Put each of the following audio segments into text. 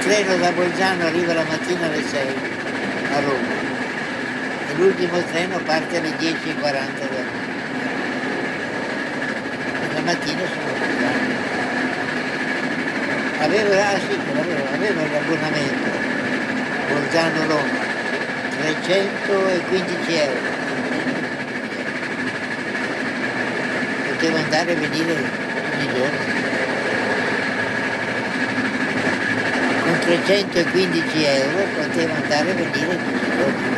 treno da Bolzano arriva la mattina alle 6 a Roma e l'ultimo treno parte alle 10:40 da Roma. E la mattina sono a Bolzano. Avevo l'abbonamento Bolzano-Roma, 315 euro. Potevo andare e venire tutti i giorni. Con 315 euro potevo andare e venire tutti i giorni.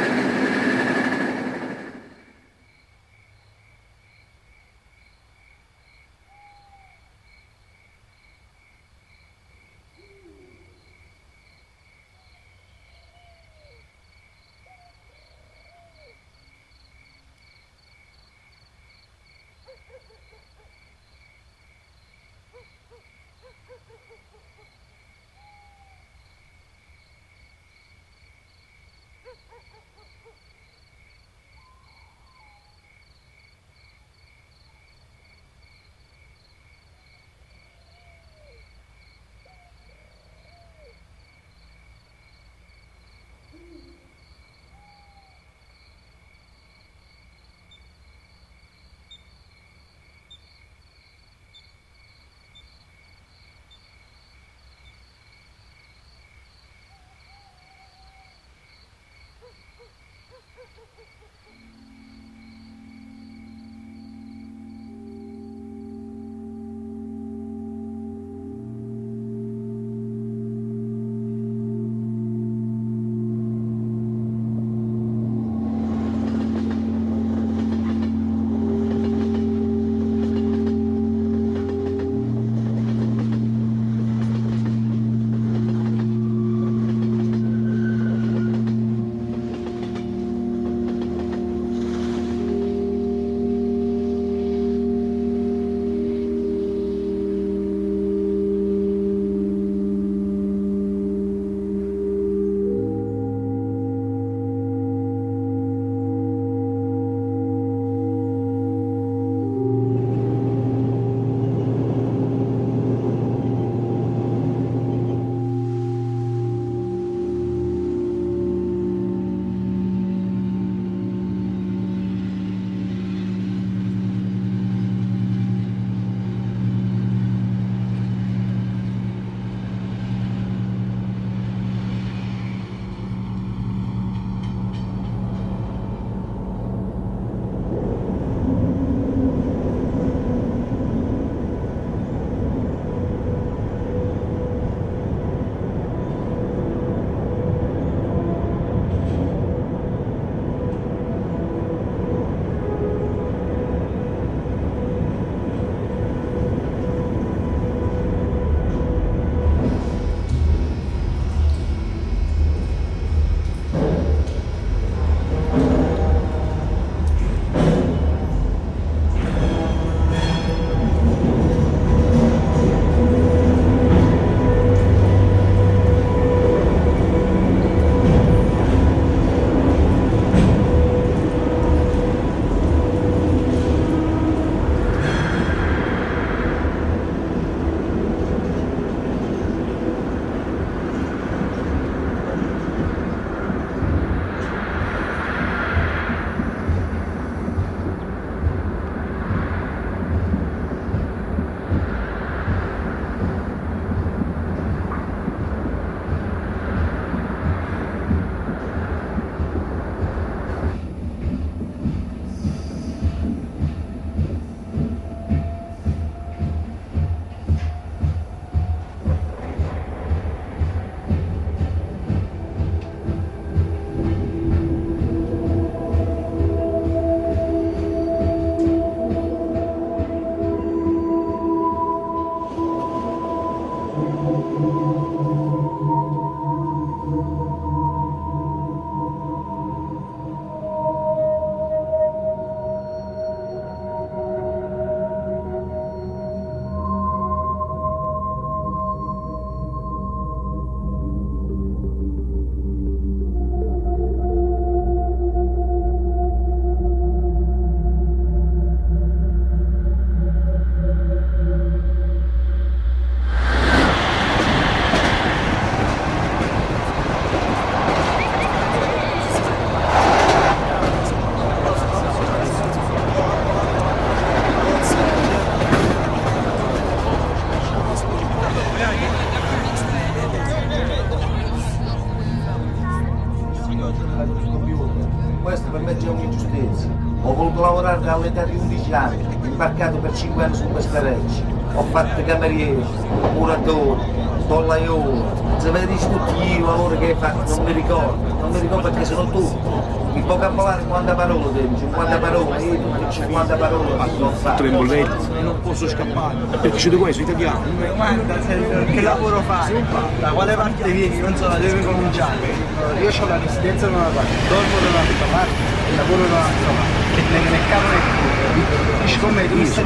10 anni, imbarcato per 5 anni su questa reggia, ho fatto cameriere, muratore, pollaiolo, se vedi tutti i lavori che hai fatto non mi ricordo perché sono tutti. Il vocabolario 50 parole, 50 parole, io tutte 50 parole l'ho fatto. Tutte le bollette. Non posso scappare. Perché c'è questo, italiano. Domanda, che lavoro fai? Da quale parte vieni? Non so da dove cominciare. Io ho la residenza da una parte, dormo da un'altra parte, il lavoro da un'altra parte. Nel cavolo è come tu mi stai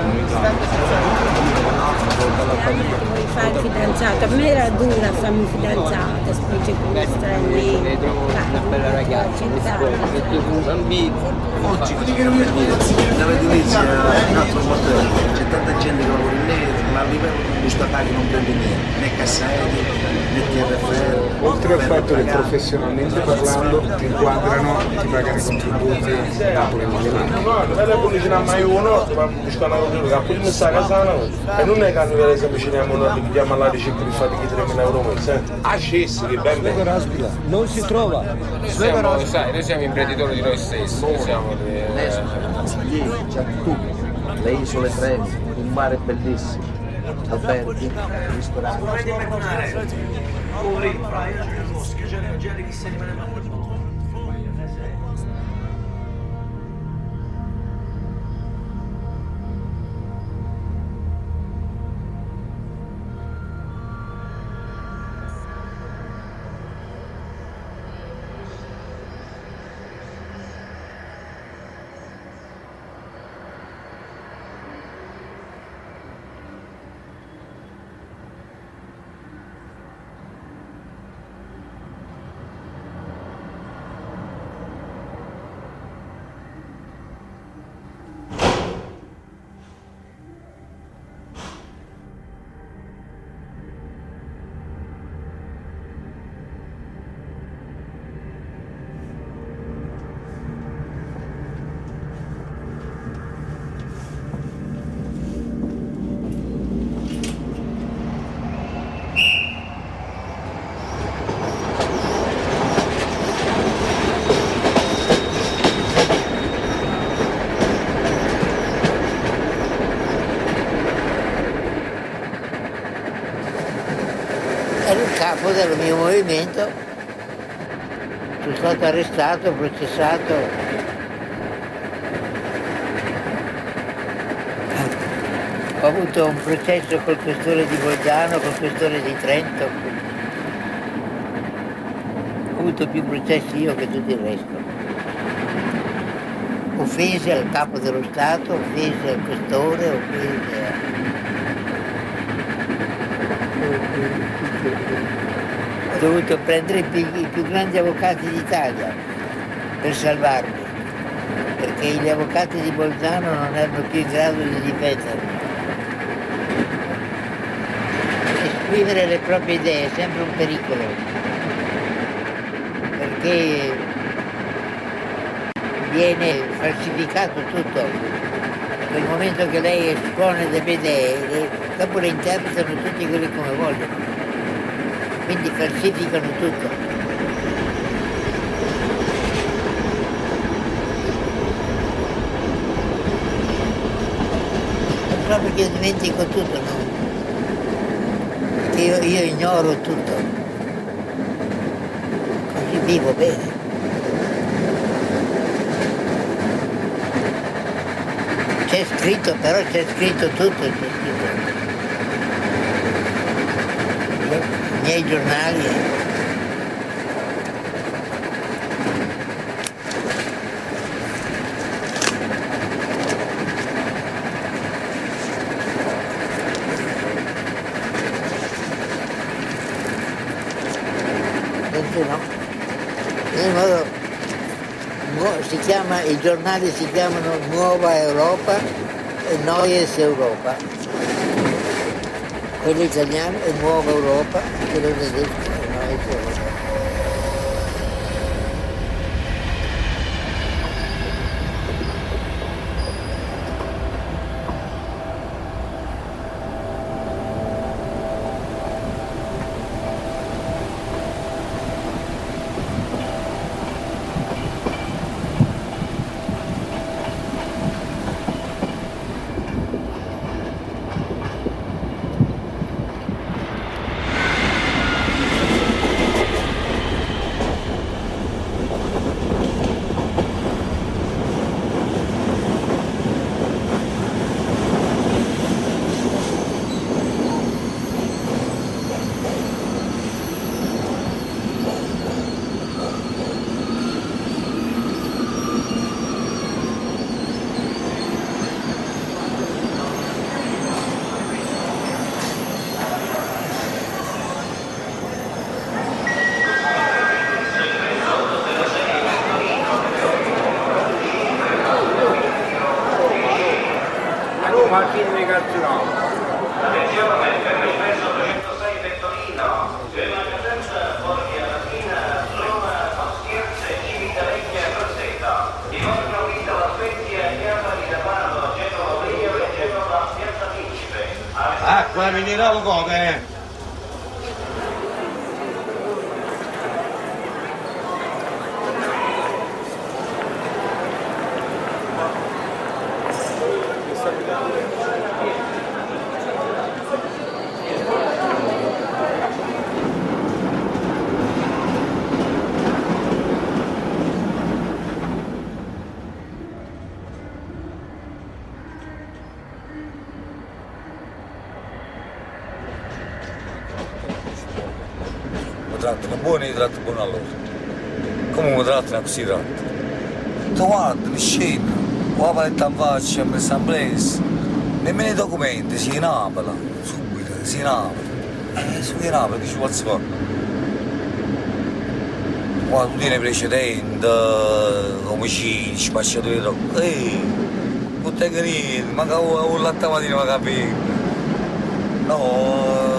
Vuoi fare il fidanzato? A me era dura farmi fidanzata, specie con gli stranieri. Una bella ragazza, un bambino. Oggi, da Venezia è un altro modello, c'è tanta gente che lavora in nero, ma a livello di busta paga non prende niente, né cassaeti, né TRFR. Oltre al fatto che professionalmente parlando ti inquadrano e ti pagano i contributi Napoli Non è che non mai uno, ma buscano una cosa, poi mi sta casando e non è che noi per esempio ci chiamiamo alla ricerca di fatiche 3.000 euro al mese. Ah, scesi, che ben bene. non si trova. Noi siamo imprenditori di noi stessi, noi siamo Lì c'è tutto, le isole Tremi, un mare bellissimo, alberghi, ristoranti. Ero il capo del mio movimento, sono stato arrestato, processato. Ho avuto un processo col questore di Bolzano, col questore di Trento. Ho avuto più processi io che tutto il resto. Offese al capo dello Stato, offese al questore, offese a... Ho dovuto prendere i più grandi avvocati d'Italia per salvarmi, perché gli avvocati di Bolzano non erano più in grado di difendermi. Esprimere le proprie idee è sempre un pericolo, perché viene falsificato tutto. Nel momento che lei espone delle idee, dopo le interpretano tutti quelli come vogliono, quindi falsificano tutto. È proprio che io dimentico tutto, no? Perché io ignoro tutto, così vivo bene. C'è scritto, però c'è scritto tutto, c'è scritto. I miei giornali. Adesso no. In modo, i giornali si chiamano Nuova Europa e Neues Europa. Quello italiano è Nuova Europa, quello tedesco è Neues Europa. Martini di Carzurano. Attenzione, per l'espresso 206 Pettolino, per la presenza fuori alla fine Roma, Ostirce, Civitavecchia e Grosseto. Inoltre unita la Spezia, Chiama di Napano, Genova Rio e Genova Piazza Principe. Acqua minerale come? Trattano buoni e trattano buono a loro. Come mi trattano così trattano? Tu guarda, mi scendo, la paletta in faccia, mi sta preso, nemmeno i documenti, si inapala, subito, si inapala. Si inapala, che ci vuole fare? Guarda, tu tieni precedente, omicidi, spacciatori di droga. Tutte carine, manca un latte mattina ma capire. No,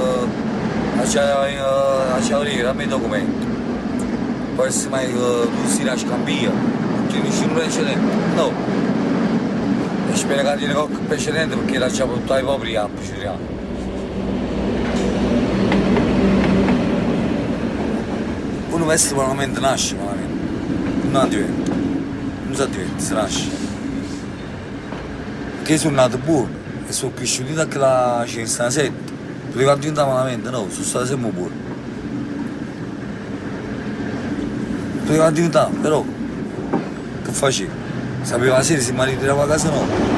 lasciare dammi i documenti. Poi se mai tu si lascia cambiare, non ti dici un precedente. No. E spero che tieni qualche precedente perché lasciamo tutti i poveri a procedere. Uno veste malamente nasce malamente. Non diventa. Non si diventa, si nasce. Perché io sono nato buono e sono cresciuto da quella città 7. Poteva diventare malamente, no, sono stato sempre buono. Poteva diventare, però, che facevo? Sapeva la sera se mi ritirava a casa no.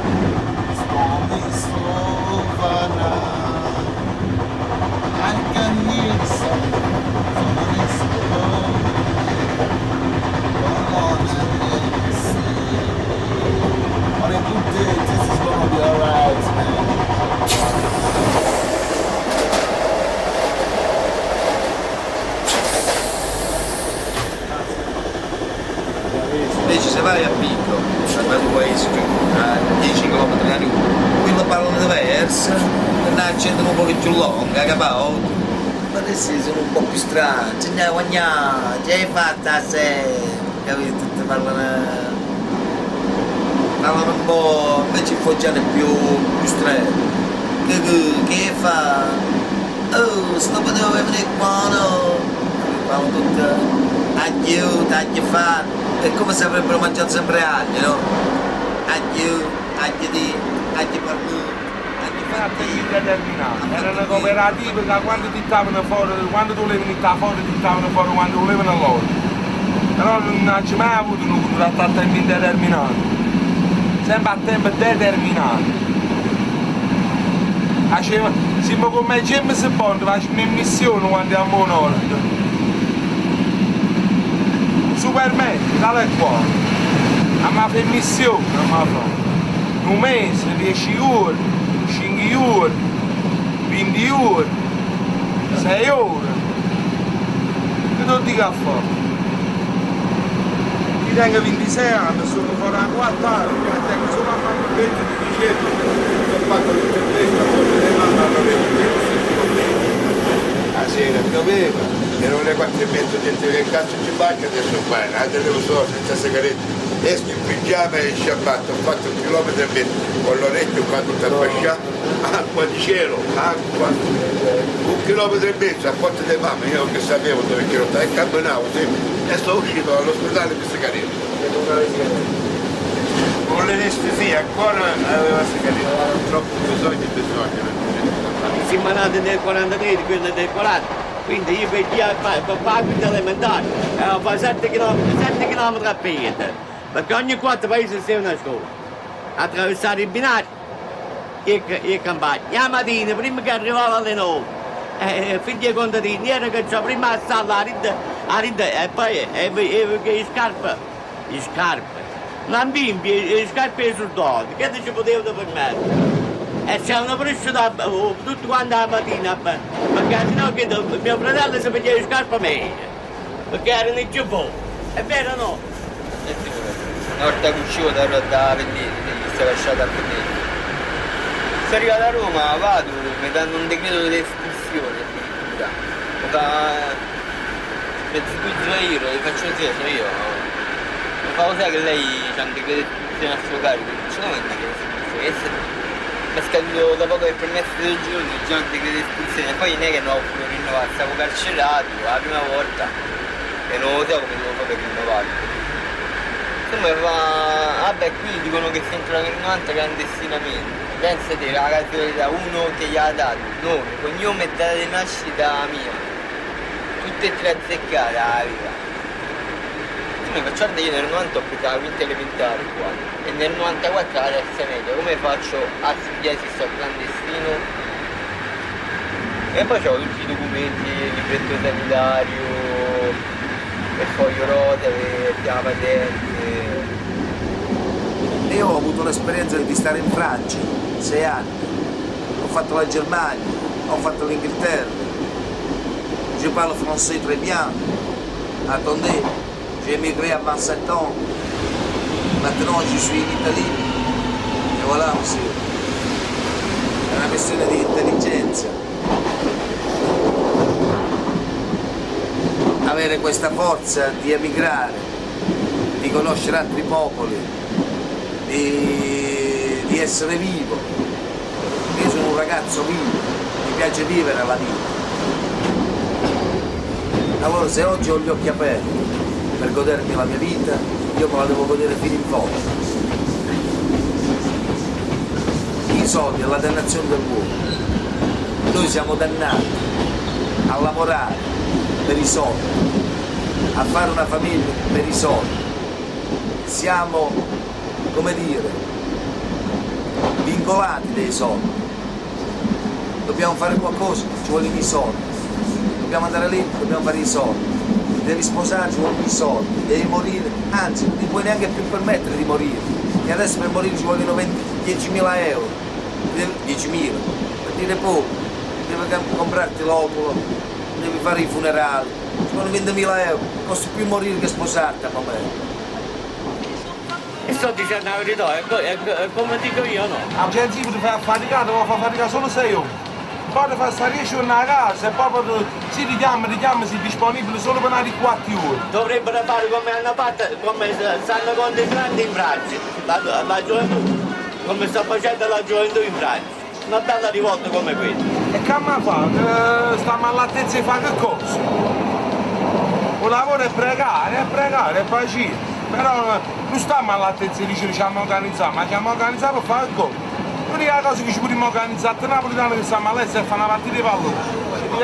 Invece se vai a Picco, a quel paese a 10 km da Rio, quello parlano diverso, la gente un po' più lunga, capato? Ma adesso sono un po' più strani, ce ne hai fatta se, capito? Tutti parlano un po', invece il foggiano è più stretto. Che fa? Oh, sto potendo venire qua, no? Parlano tutti, aiuto, fa. È come se avrebbero mangiato sempre agli, no? Agli di parmigiano, agli fatti. Indeterminati, erano cooperative che quando ti stavano fuori, quando tu volevi stare fuori, ti stavano fuori quando volevano loro. Però non c'è mai avuto un contratto a tempo indeterminato, sempre a tempo determinato. Siamo come James Bond, facciamo in missione quando andiamo a nord. Superman, tale qua, abbiamo fatto missione, un mese, 10 ore, 5 ore, 20 ore, 6 ore, che tu dica a fare? Io tengo 26 anni, sono fuori a 4 anni, tengo solo a fare un pezzo di dicembre, ho fatto l'intervista, poi le mando alla la sera pioveva. Erano le 4 e mezzo dentro che cazzo ci bagno adesso qua, devo solo senza sigarette, esco in pigiama e sciabato, ho fatto 1,5 km con l'orecchio qua tutta fasciata, acqua di cielo, acqua, 1,5 km a porta di mamma, io che sapevo dove ero stato, e camminavo e sono uscito dall'ospedale per sigarette. Con l'anestesia ancora aveva sigarette, troppo bisogno. Si manate nel 43, quello del 40. Quindi io vediamo per quinta elementare, fa 7 km a piedi, perché ogni 4 paesi c'è una scuola. Attraversare il binario e campagna. La mattina, prima che arrivava alle 9, figli e contadini, era che c'è prima a stalla e poi le scarpe, non bimbi, le scarpe ai soldati, che ci potevano permettere? E c'erano presciuto tutti quanti la mattina, perché sennò che mio fratello si prendeva le scarpe meglio, perché erano i giubboni, è vero o no? Una volta che uscivo da vendere, si è lasciato a vendere. sono arrivato a Roma, vado, mi danno un decreto di espulsione addirittura. Mi scuso io, gli faccio il senso io. Mi fa cos'è che lei c'ha un decreto di espulsione a suo carico? Dice no, è un decreto di espulsione. Mi è scaduto da poco il permesso del giorno, già un decreto di espulsione, poi non è che non ho voluto rinnovare, stavo carcerato la prima volta e non lo so come devo fare per rinnovare. Insomma vabbè qui dicono che si entra nel 90 clandestinamente, pensate la casualità, uno che gli ha dato nome, cognome e data di nascita mia, tutte e tre azzeccate la vita. Insomma faccio io nel 90 ho preso la quinta elementare qua e nel 94 la terza media, come faccio a studiare se sto clandestino? E poi ho tutti i documenti, il libretto sanitario, il foglio rota, la patente. Io ho avuto l'esperienza di stare in Francia, 6 anni, ho fatto la Germania, ho fatto l'Inghilterra, je parle français très bien, attendez, j'ai émigré à 27 ans, maintenant je suis in Italie, e voilà aussi, è una questione di intelligenza, avere questa forza di emigrare, di conoscere altri popoli, di essere vivo. Io sono un ragazzo vivo, mi piace vivere la vita. Allora se oggi ho gli occhi aperti per godermi la mia vita, io me la devo godere fino in fondo. I soldi è la dannazione dell'uomo. Noi siamo dannati a lavorare per i soldi, a fare una famiglia per i soldi. Siamo, come dire, vincolati dai soldi. Dobbiamo fare qualcosa, ci vogliono i soldi. Dobbiamo andare lì, dobbiamo fare i soldi. Devi sposarci, ci vogliono i soldi. Devi morire, anzi, non ti puoi neanche più permettere di morire. E adesso per morire ci vogliono 10.000 euro. 10.000, per dire poco. Devi comprarti l'oculo, devi fare i funerali. Ci vogliono 20.000 euro. Non costa più morire che sposarti a momento. E sto dicendo la verità, è come dico io, no? L'agenzia ti fa faticare, devo far faticare solo 6 ore. Poi ti fa stare 10 ore a casa e poi si richiama, si è disponibile solo per una di 4 ore. Dovrebbero fare come hanno fatto, come stanno con dei grandi in Francia, la gioventù, come sta facendo la gioventù in Francia. Una bella rivolta come questa. E che mi fa? Stiamo all'altezza di fare che cosa? Un lavoro è pregare, è facile. Però non stiamo all'altezza di dire ci hanno organizzato, ma ci hanno organizzato per fare il gol. L'unica cosa che ci potremmo organizzare è napolitano che stiamo all'estero e fa una partita di pallone.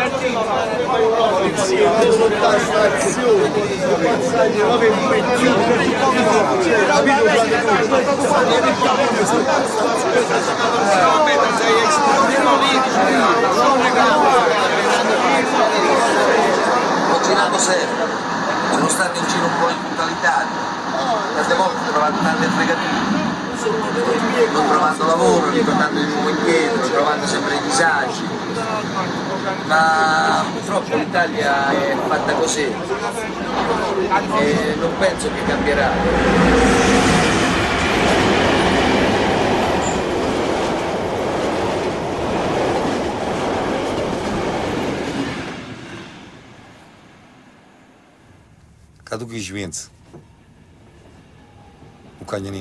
Ho girato sempre, sono stato in giro un po' in tutta l'Italia. Tante volte ho trovato tante fregatine, non trovando lavoro, ritornando di nuovo indietro, trovando sempre i disagi, ma purtroppo l'Italia è fatta così e non penso che cambierà. Кадуки жвенц. Уканини.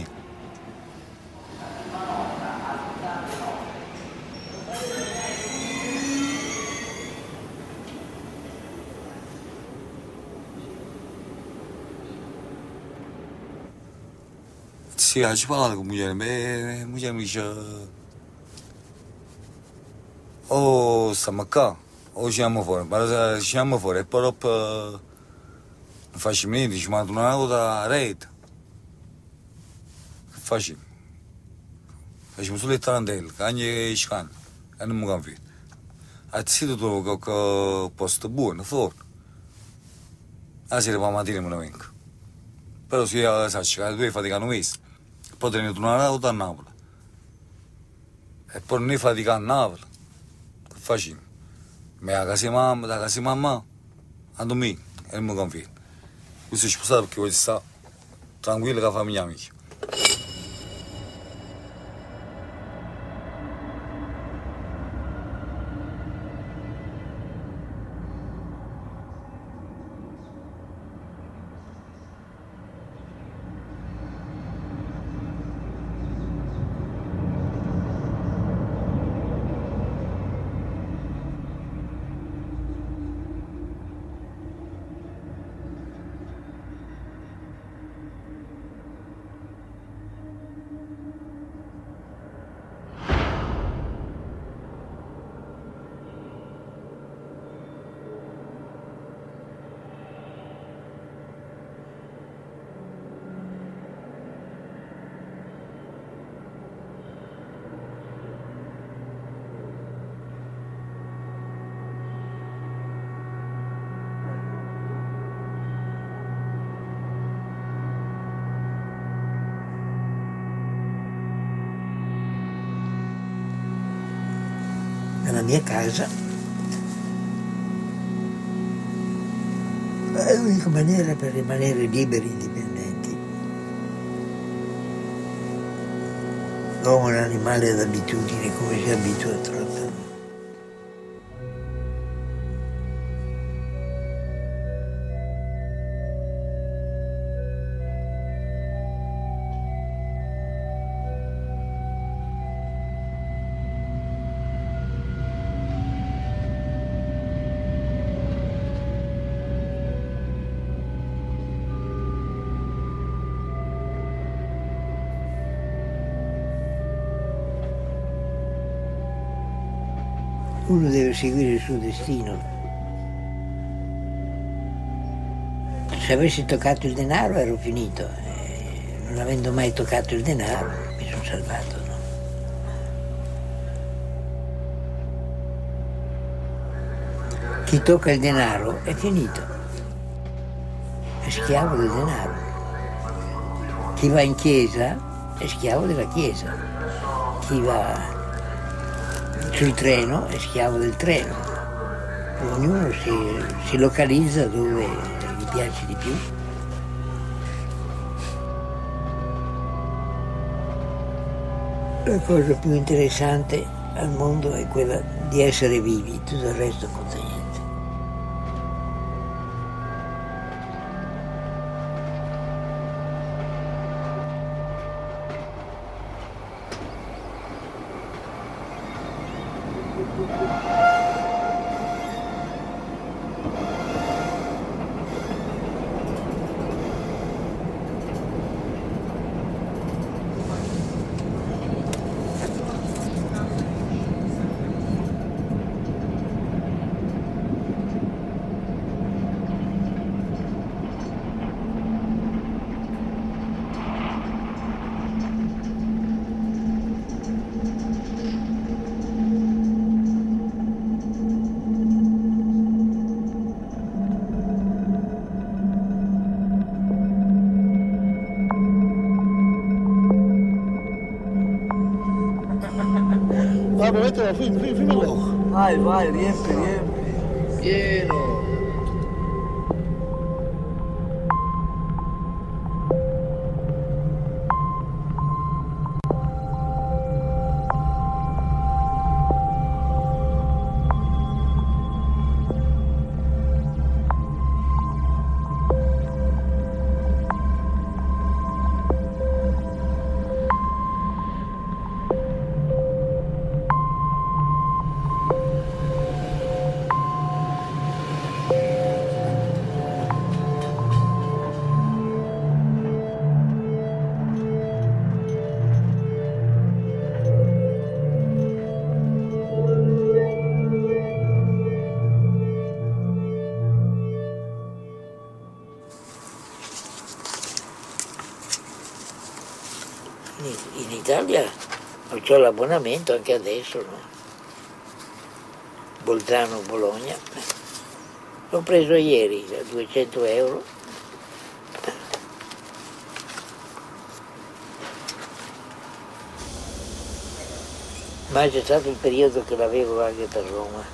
Sì, ci parlato con moglie mi dice oh, stiamo qua, o usciamo fuori, ma se usciamo fuori, e poi dopo non facciamo niente, ci mandano una cosa a rete. Che facciamo? Facciamo solo il tarantello, che ogni scanno, e non mi capisco. A te trovo qualche posto buono, fuori. La sera per la mattina me ne vengo. Però se io so che due faticano questo, poi te ne tornare a Napoli. E poi non faticano a Napoli. Che facciamo? Ma da casa mamma, a domenica, e non mi conviene. Questo è sposato perché voglio stare tranquillo con la famiglia amici. nella mia casa. È l'unica maniera per rimanere liberi e indipendenti. L'uomo è un animale ad abitudini, come si abitua a troppo. Uno deve seguire il suo destino. Se avessi toccato il denaro ero finito. Non avendo mai toccato il denaro mi sono salvato. No? Chi tocca il denaro è finito. È schiavo del denaro. Chi va in chiesa è schiavo della chiesa. Chi va sul treno è schiavo del treno. Ognuno si localizza dove gli piace di più. La cosa più interessante al mondo è quella di essere vivi, tutto il resto conta niente. Vai, mettila, filmalo. Vai, riempi. Pieno. In Italia ho l'abbonamento anche adesso, no? Bolzano-Bologna. L'ho preso ieri a 200 euro. Ma c'è stato il periodo che l'avevo anche per Roma.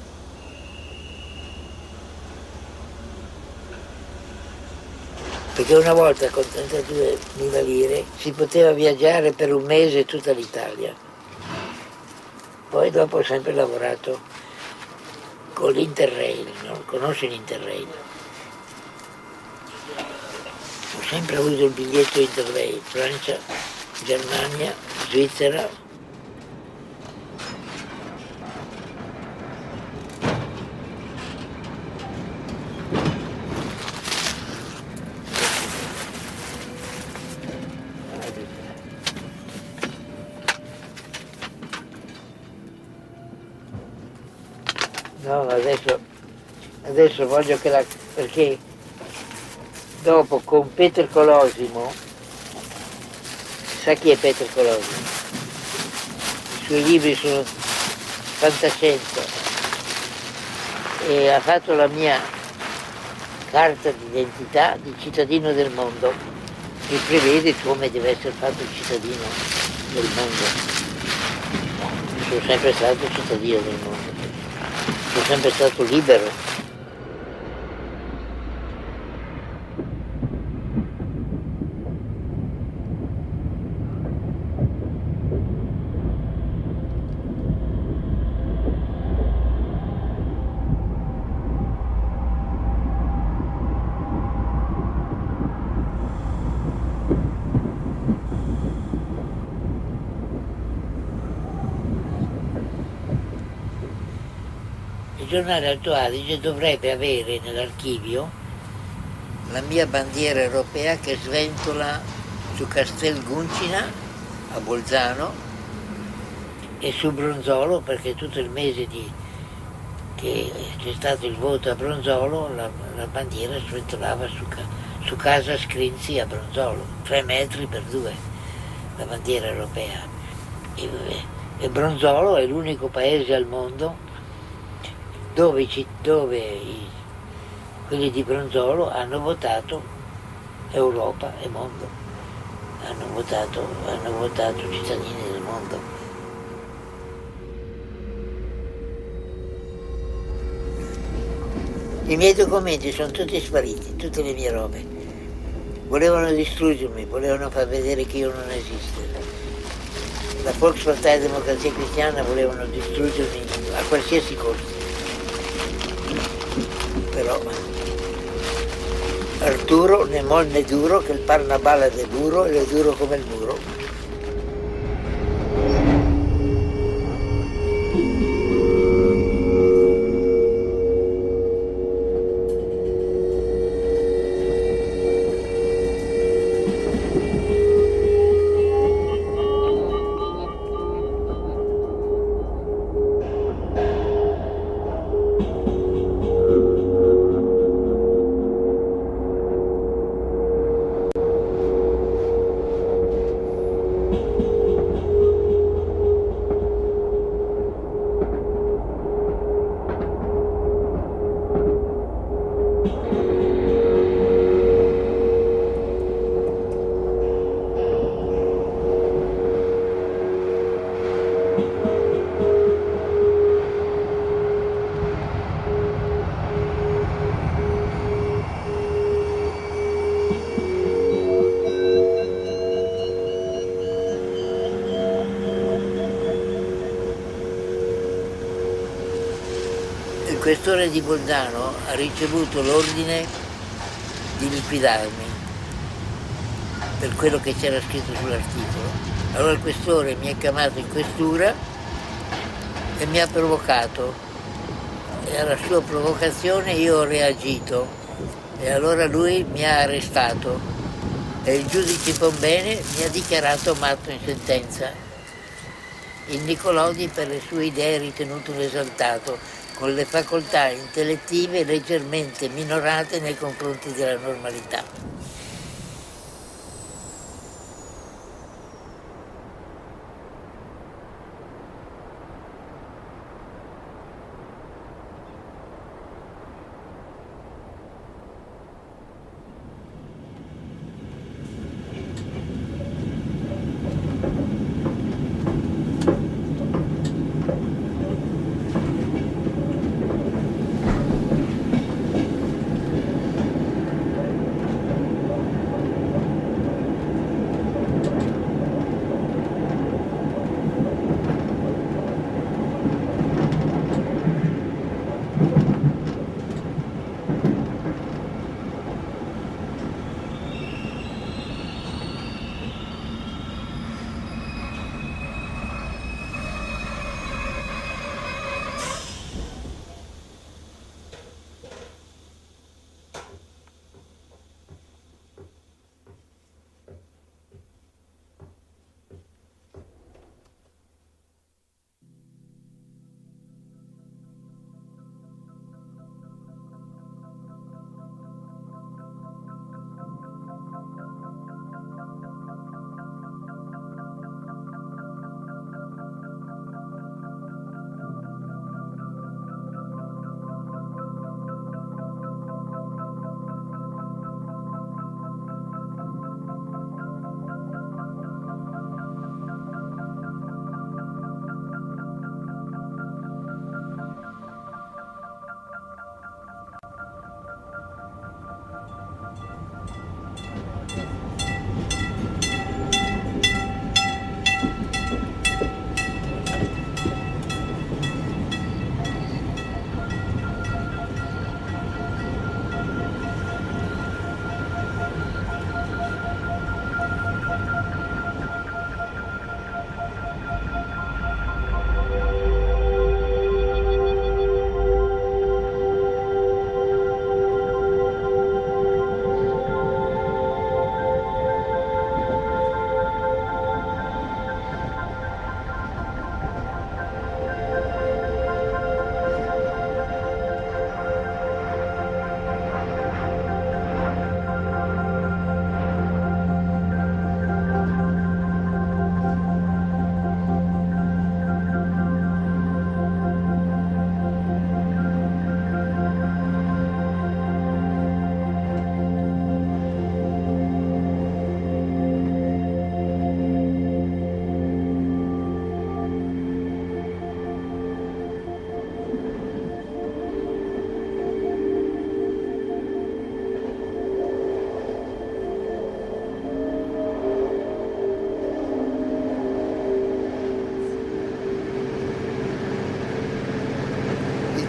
Perché una volta con 32.000 lire si poteva viaggiare per un mese tutta l'Italia. Poi dopo ho sempre lavorato con l'Interrail, no? Conosci l'Interrail? Ho sempre avuto il biglietto Interrail, Francia, Germania, Svizzera. No, adesso voglio che perché dopo con Peter Colosimo, sa chi è Peter Colosimo? I suoi libri sono fantascienza e ha fatto la mia carta d'identità di cittadino del mondo che prevede come deve essere fatto il cittadino del mondo. sono sempre stato cittadino del mondo, sono sempre stato libero. Il giornale Alto Adige dovrebbe avere nell'archivio la mia bandiera europea che sventola su Castel Guncina a Bolzano e su Bronzolo, perché tutto il mese che c'è stato il voto a Bronzolo la bandiera sventolava su casa Scrinzi a Bronzolo, 3 metri per 2 la bandiera europea. E Bronzolo è l'unico paese al mondo dove quelli di Bronzolo hanno votato Europa e mondo, hanno votato cittadini del mondo. I miei documenti sono tutti spariti, tutte le mie robe. Volevano distruggermi, volevano far vedere che io non esisto. La Volkspartei Democrazia Cristiana volevano distruggermi a qualsiasi costo. Però Arturo ne molle duro che il par una balla del burro ed è duro come il muro. Il questore di Bolzano ha ricevuto l'ordine di liquidarmi per quello che c'era scritto sull'articolo. Allora il questore mi ha chiamato in questura e mi ha provocato e alla sua provocazione io ho reagito e allora lui mi ha arrestato e il giudice Pombene mi ha dichiarato matto in sentenza. Il Nicolodi per le sue idee è ritenuto un esaltato, con le facoltà intellettive leggermente minorate nei confronti della normalità.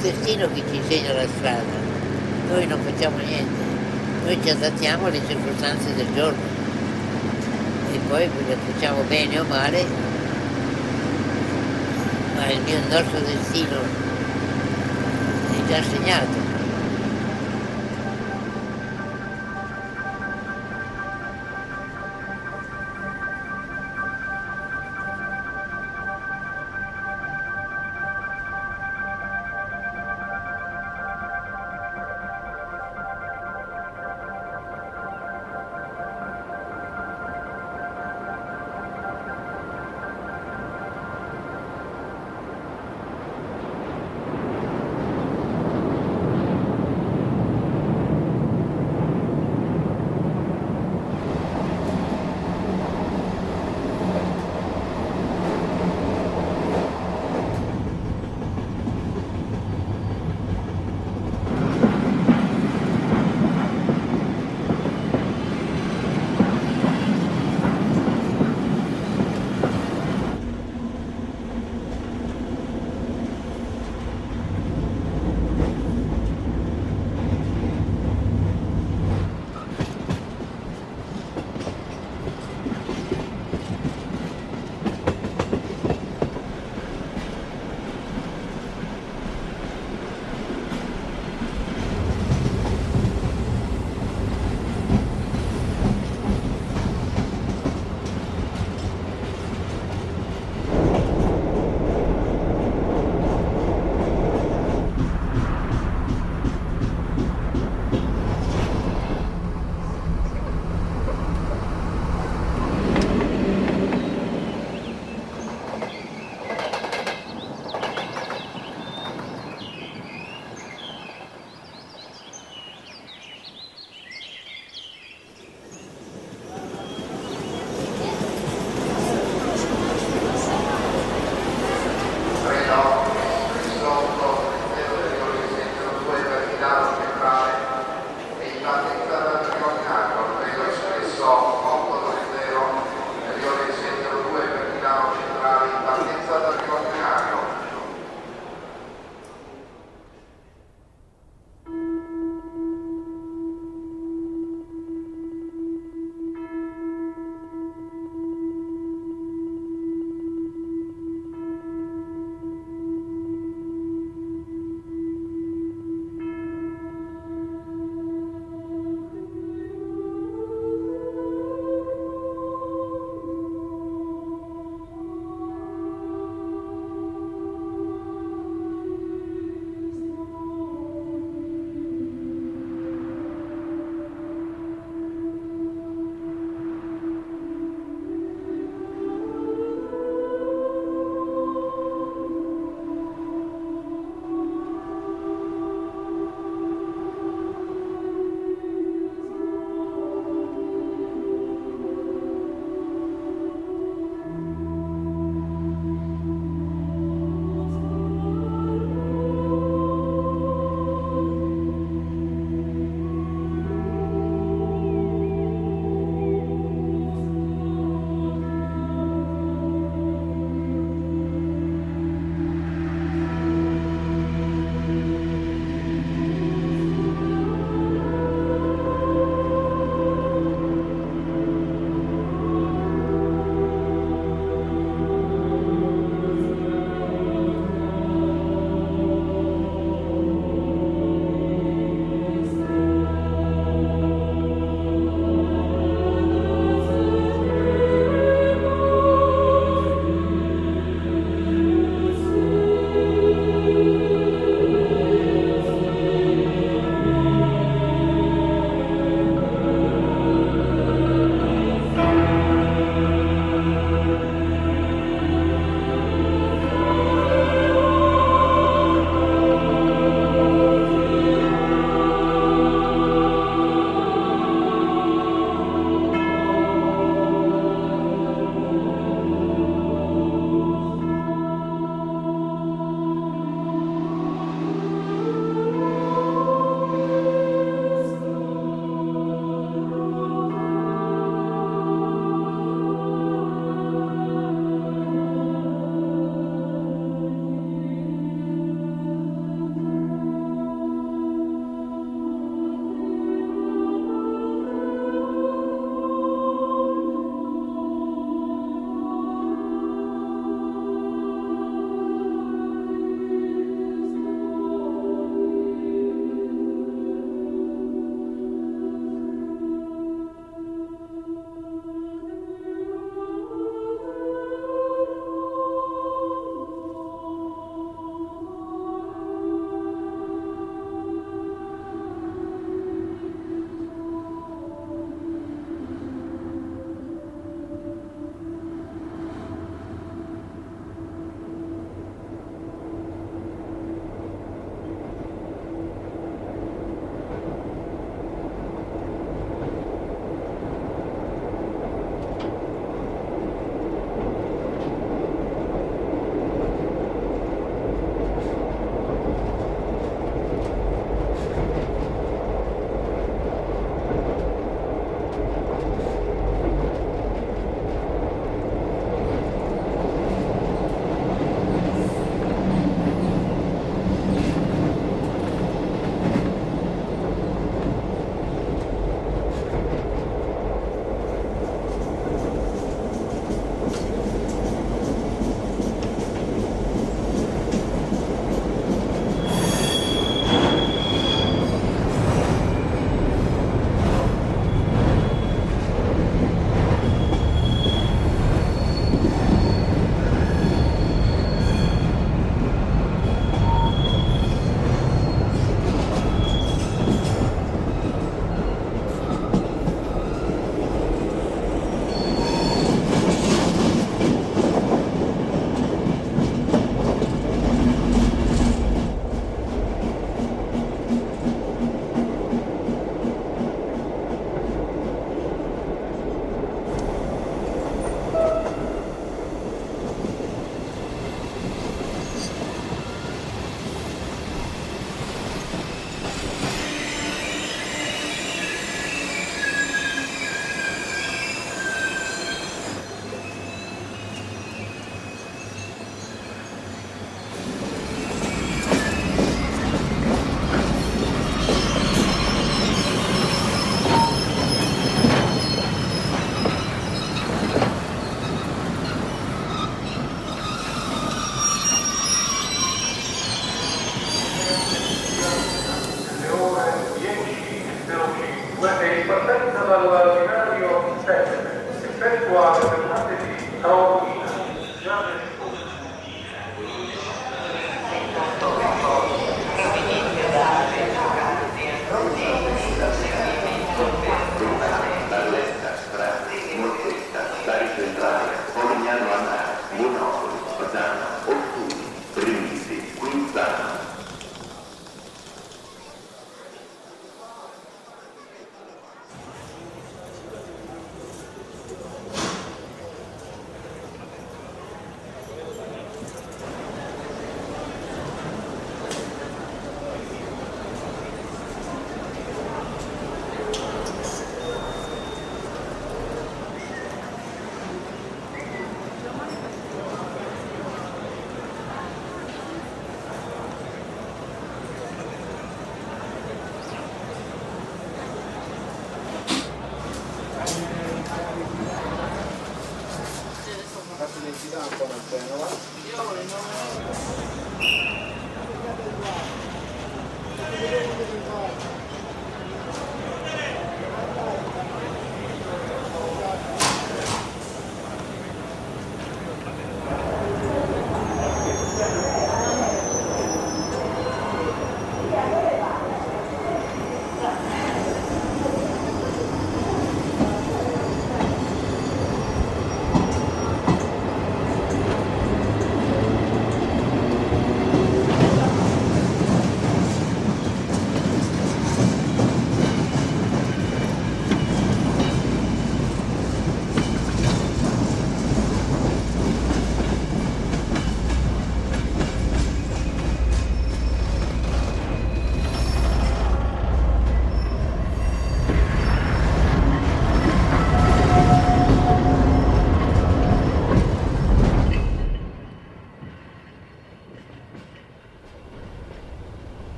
destino che ci insegna la strada, noi non facciamo niente, noi ci adattiamo alle circostanze del giorno e poi le facciamo bene o male, ma il nostro destino è già segnato.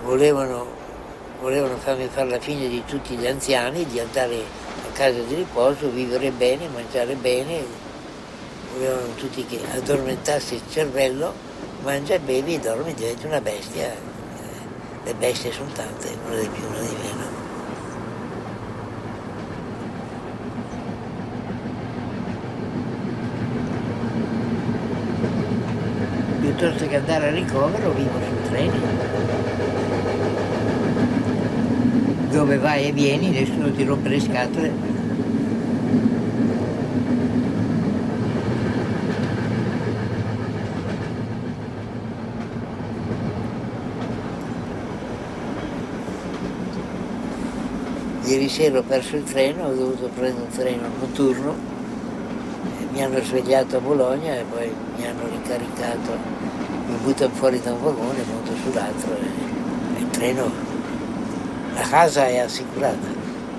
volevano farmi fare la fine di tutti gli anziani, di andare a casa di riposo, vivere bene, mangiare bene, volevano tutti che addormentassi il cervello, mangia, bevi e dormi, diventi una bestia. Le bestie sono tante, una di più, una di meno. Piuttosto che andare a ricovero vivo sul treno, dove vai e vieni, nessuno ti rompe le scatole. Ieri sera ho perso il treno, ho dovuto prendere un treno notturno, mi hanno svegliato a Bologna e poi mi hanno ricaricato, mi buttano fuori da un vagone, monto sull'altro e il treno, la casa è assicurata.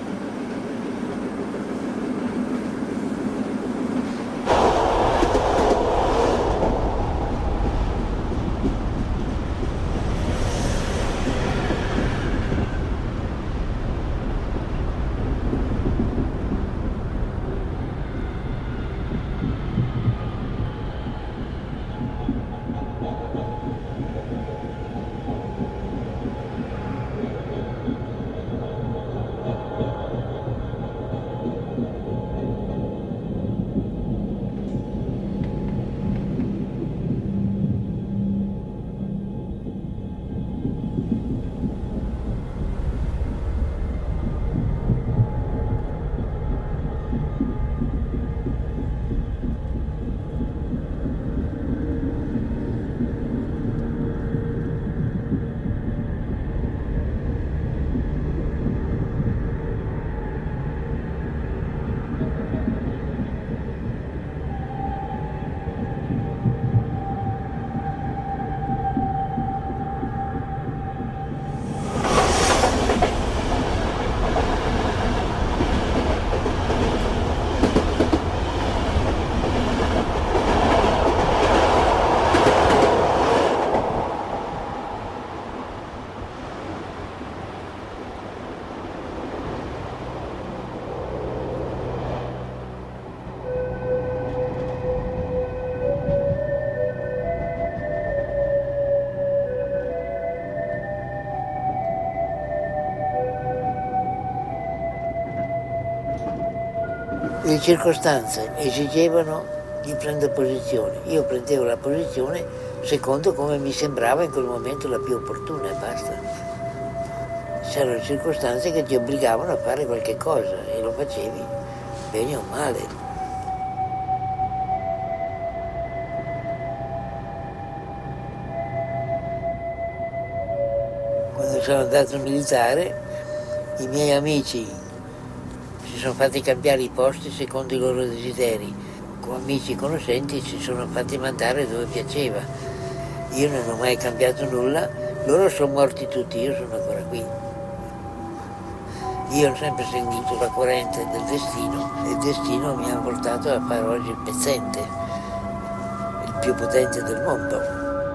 Le circostanze esigevano di prendere posizione. Io prendevo la posizione secondo come mi sembrava in quel momento la più opportuna e basta. C'erano circostanze che ti obbligavano a fare qualche cosa e lo facevi, bene o male. Quando sono andato militare, i miei amici si sono fatti cambiare i posti secondo i loro desideri, con amici conoscenti si sono fatti mandare dove piaceva. Io non ho mai cambiato nulla, loro sono morti tutti, io sono ancora qui. Io ho sempre seguito la corrente del destino e il destino mi ha portato a fare oggi il pezzente, il più potente del mondo.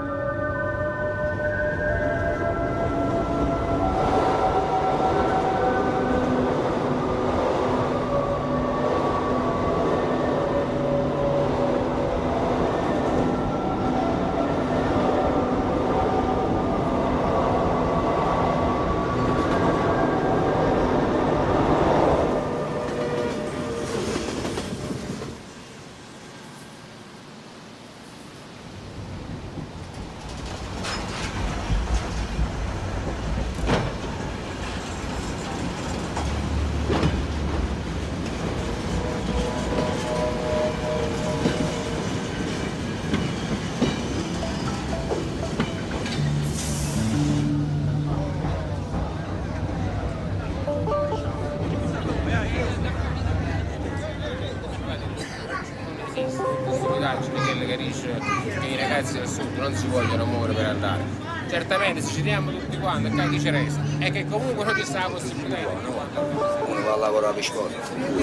Quelle che dice che i ragazzi del sud non si vogliono muovere per andare. Certamente se ci diamo tutti quanti, che dice Resa, è che comunque non ci sta la possibilità. Uno va a lavorare per scuola.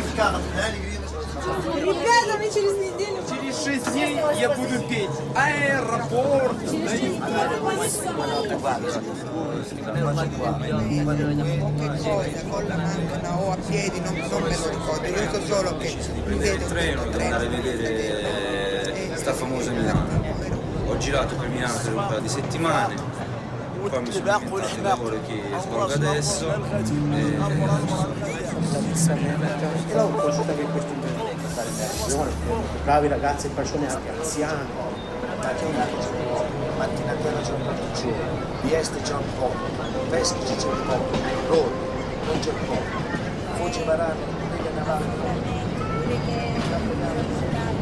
Ребята, мы через неделю. Через 6 дней я буду петь. Аэропорт. con la macchina o a piedi, non me lo ricordo, io so solo che prendere il treno per andare a vedere sta famosa Milano. Ho girato per Milano per un paio di settimane, poi mi sono inventato il lavoro che svolgo adesso però ho consultato che questo bravi ragazzi e persone anche anziane, mattina terra c'è un po' di giorno, di est c'è un po', peschi c'è un po', road non c'è un po', voce varane, non è navale.